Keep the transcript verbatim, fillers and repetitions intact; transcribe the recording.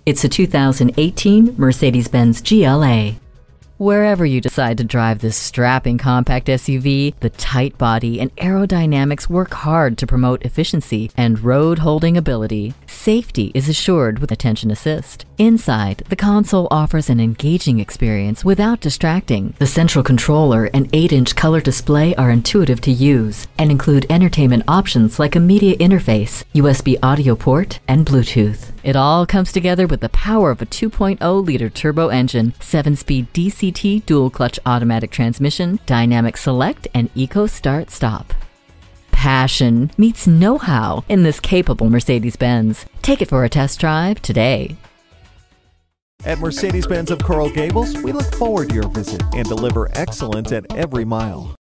It's a two thousand eighteen Mercedes-Benz G L A. Wherever you decide to drive this strapping compact S U V, the tight body and aerodynamics work hard to promote efficiency and road-holding ability. Safety is assured with attention assist. Inside, the console offers an engaging experience without distracting. The central controller and eight inch color display are intuitive to use and include entertainment options like a media interface, U S B audio port, and Bluetooth. It all comes together with the power of a two point oh liter turbo engine, seven speed D C T dual-clutch automatic transmission, dynamic select, and eco start stop. Passion meets know-how in this capable Mercedes-Benz. Take it for a test drive today. At Mercedes-Benz of Coral Gables, we look forward to your visit and deliver excellence at every mile.